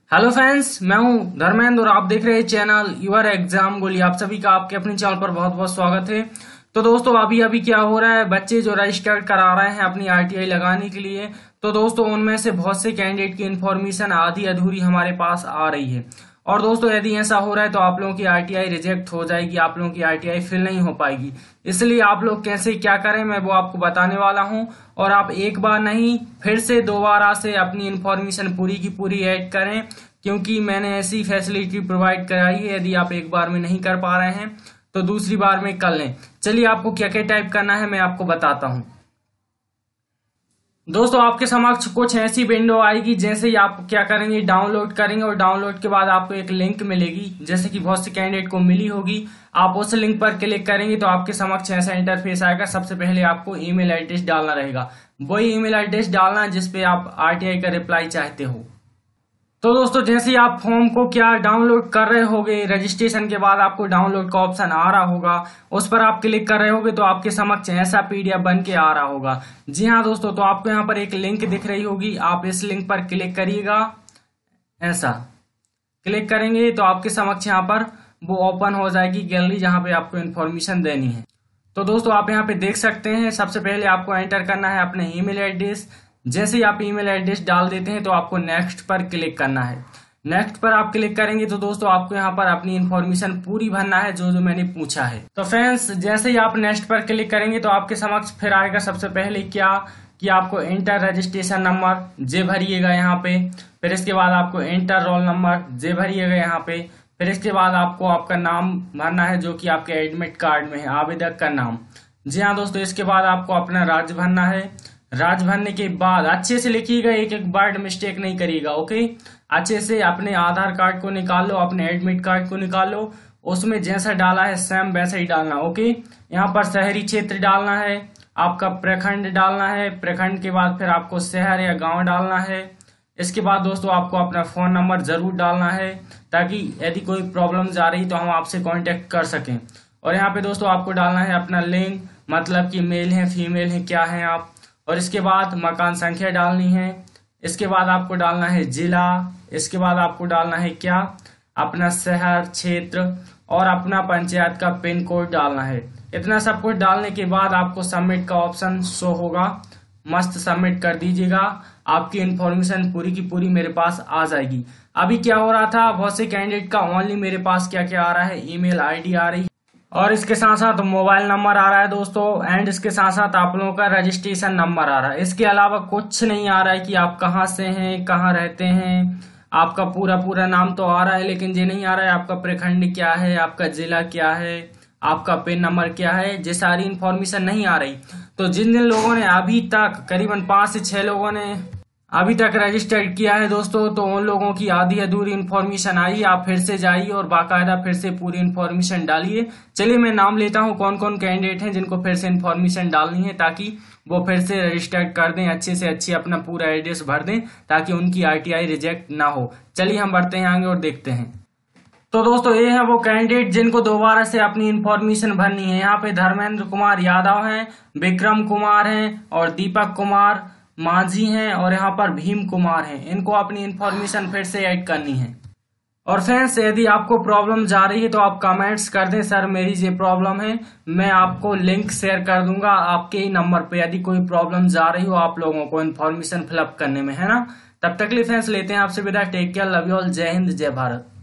Hello friends, मैं हूं धर्मेंद्र और आप देख रहे हैं चैनल यूर एग्जाम गोली। आप सभी का आपके अपने चैनल पर बहुत बहुत स्वागत है। तो दोस्तों अभी क्या हो रहा है, बच्चे जो रजिस्टर करा रहे हैं अपनी आरटीआई लगाने के लिए, तो दोस्तों उनमें से बहुत से कैंडिडेट की इन्फॉर्मेशन आधी अधूरी हमारे पास आ रही है। और दोस्तों यदि ऐसा हो रहा है तो आप लोगों की आरटीआई रिजेक्ट हो जाएगी, आप लोगों की आरटीआई फिल नहीं हो पाएगी। इसलिए आप लोग कैसे क्या करें मैं वो आपको बताने वाला हूं। और आप एक बार नहीं फिर से दोबारा से अपनी इन्फॉर्मेशन पूरी की पूरी ऐड करें, क्योंकि मैंने ऐसी फैसिलिटी प्रोवाइड कराई है। यदि आप एक बार में नहीं कर पा रहे हैं तो दूसरी बार में कर लें। चलिए आपको क्या क्या टाइप करना है मैं आपको बताता हूं। दोस्तों आपके समक्ष कुछ ऐसी विंडो आएगी, जैसे ही आप क्या करेंगे डाउनलोड करेंगे और डाउनलोड के बाद आपको एक लिंक मिलेगी, जैसे कि बहुत से कैंडिडेट को मिली होगी। आप उस लिंक पर क्लिक करेंगे तो आपके समक्ष ऐसा इंटरफेस आएगा। सबसे पहले आपको ईमेल एड्रेस डालना रहेगा, वही ईमेल एड्रेस डालना है जिसपे आप आरटीआई का रिप्लाई चाहते हो। तो दोस्तों जैसे ही आप फॉर्म को क्या डाउनलोड कर रहे होगे, रजिस्ट्रेशन के बाद आपको डाउनलोड का ऑप्शन आ रहा होगा, उस पर आप क्लिक कर रहे होगे तो आपके समक्ष ऐसा पीडीएफ बन के आ रहा होगा। जी हाँ दोस्तों, तो आपको यहाँ पर एक लिंक दिख रही होगी, आप इस लिंक पर क्लिक करिएगा। ऐसा क्लिक करेंगे तो आपके समक्ष यहाँ पर वो ओपन हो जाएगी गैलरी, जहाँ पे आपको इन्फॉर्मेशन देनी है। तो दोस्तों आप यहाँ पे देख सकते हैं, सबसे पहले आपको एंटर करना है अपने ईमेल एड्रेस। जैसे ही आप ईमेल एड्रेस डाल देते हैं तो आपको नेक्स्ट पर क्लिक करना है। नेक्स्ट पर आप क्लिक करेंगे तो दोस्तों आपको यहाँ पर अपनी इन्फॉर्मेशन पूरी भरना है जो जो मैंने पूछा है। तो फ्रेंड्स जैसे ही आप नेक्स्ट पर क्लिक करेंगे तो आपके समक्ष फिर आएगा सबसे पहले क्या कि आपको इंटर रजिस्ट्रेशन नंबर जे भरिएगा यहाँ पे। फिर इसके बाद आपको इंटर रोल नंबर जे भरिएगा यहाँ पे। फिर इसके बाद आपको आपका नाम भरना है जो कि आपके एडमिट कार्ड में है, आवेदक का नाम। जी हाँ दोस्तों, इसके बाद आपको अपना राज्य भरना है। राज्य भरने के बाद अच्छे से लिखिएगा, एक एक वर्ड मिस्टेक नहीं करिएगा। ओके, अच्छे से अपने आधार कार्ड को निकाल लो, अपने एडमिट कार्ड को निकाल लो, उसमें जैसा डाला है सेम वैसा ही डालना। ओके, यहाँ पर शहरी क्षेत्र डालना है, आपका प्रखंड डालना है, प्रखंड के बाद फिर आपको शहर या गांव डालना है। इसके बाद दोस्तों आपको अपना फोन नंबर जरूर डालना है, ताकि यदि कोई प्रॉब्लम आ रही तो हम आपसे कांटेक्ट कर सकें। और यहाँ पे दोस्तों आपको डालना है अपना लिंग, मतलब कि मेल है फीमेल है क्या है आप। और इसके बाद मकान संख्या डालनी है। इसके बाद आपको डालना है जिला। इसके बाद आपको डालना है क्या अपना शहर क्षेत्र और अपना पंचायत का पिन कोड डालना है। इतना सब कुछ डालने के बाद आपको सबमिट का ऑप्शन शो होगा, मस्त सबमिट कर दीजिएगा। आपकी इन्फॉर्मेशन पूरी की पूरी मेरे पास आ जाएगी। अभी क्या हो रहा था, बहुत से कैंडिडेट का ओनली मेरे पास क्या क्या आ रहा है, ईमेल आईडी आ रही है और इसके साथ साथ मोबाइल नंबर आ रहा है दोस्तों, एंड इसके साथ साथ आप लोगों का रजिस्ट्रेशन नंबर आ रहा है। इसके अलावा कुछ नहीं आ रहा है कि आप कहाँ से हैं, कहाँ रहते हैं। आपका पूरा नाम तो आ रहा है, लेकिन ये नहीं आ रहा है आपका प्रखंड क्या है, आपका जिला क्या है, आपका पिन नंबर क्या है। ये सारी इन्फॉर्मेशन नहीं आ रही। तो जिन जिन लोगों ने अभी तक करीबन 5 से 6 लोगों ने अभी तक रजिस्टर्ड किया है दोस्तों, तो उन लोगों की आधी अधूरी इन्फॉर्मेशन आई। आप फिर से जाइए और बाकायदा फिर से पूरी इन्फॉर्मेशन डालिए। चलिए मैं नाम लेता हूं कौन कौन कैंडिडेट हैं जिनको फिर से इन्फॉर्मेशन डालनी है, ताकि वो फिर से रजिस्टर्ड कर दें, अच्छे से अच्छे अपना पूरा एड्रेस भर दें, ताकि उनकी आरटीआई रिजेक्ट ना हो। चलिए हम बढ़ते हैं आगे और देखते हैं। तो दोस्तों ये है वो कैंडिडेट जिनको दोबारा से अपनी इन्फॉर्मेशन भरनी है। यहाँ पे धर्मेंद्र कुमार यादव हैं, विक्रम कुमार हैं और दीपक कुमार माझी हैं और यहाँ पर भीम कुमार हैं। इनको अपनी इन्फॉर्मेशन फिर से ऐड करनी है। और फ्रेंड्स यदि आपको प्रॉब्लम जा रही है तो आप कमेंट्स कर दें, सर मेरी ये प्रॉब्लम है, मैं आपको लिंक शेयर कर दूंगा आपके ही नंबर पे, यदि कोई प्रॉब्लम जा रही हो आप लोगों को इन्फॉर्मेशन फिलअप करने में, है ना। तब तक के लिए फ्रेंड्स लेते हैं आपसे विदा। Take care, love you all, जय हिंद जय भारत।